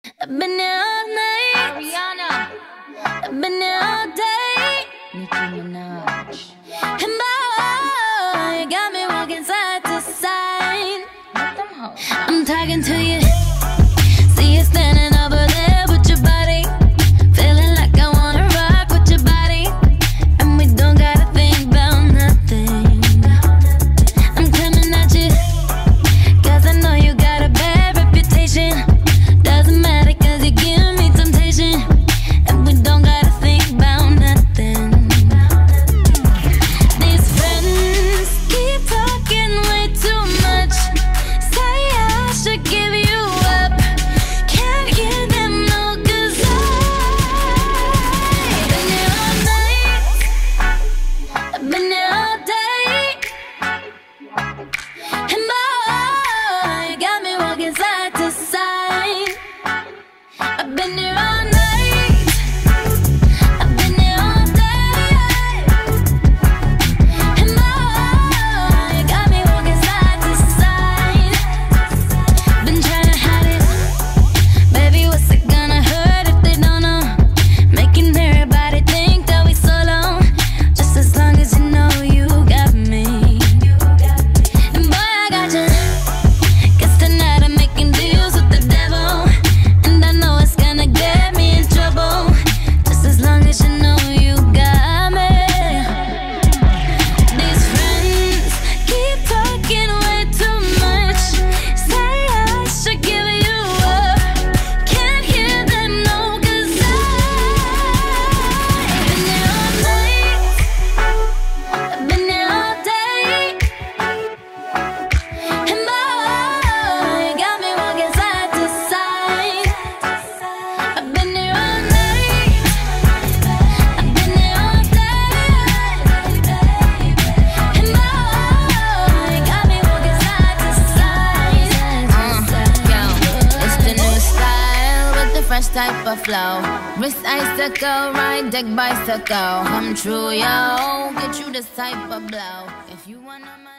I've been here all night. Ariana. I've been here all day. Nicki Minaj. And boy, you got me walking side to side. Let them hoes. I'm talking to you. See you standing over there with your body. Feeling like I wanna rock with your body. And we don't gotta think about nothing. I'm coming at you, 'cause I know you got a bad reputation. Doesn't matter 'cause you give me temptation. And we don't gotta think about nothing. These friends keep talking way too much. Say I should give you up. Can't hear them no, 'cause I've been here all night. I've been here all day. And boy, you got me walking side to side. I've been here all night. I've been here all day. And boy, you got me walking side to side. Been trying to hide it. Baby, what's it gonna hurt if they don't know? Making everybody think that we solo. Just as long as you know you got me. And boy, I got you. 'Cause tonight I'm making deals with the devil. And I know it's gonna get me in trouble. Just as long as you know you got me. These friends keep talking way too much. Say I should give you up. Can't hear them no, 'cause I've been here all night. I've been here all day. And boy, you got me walking side to side. I've been here all night. I've been here all day. And boy, you got me walking side to side. Yo, it's the new style with the fresh type of flow. Wrist icicle, ride deck bicycle. Come true, yo. Get you this type of blow. If you wanna.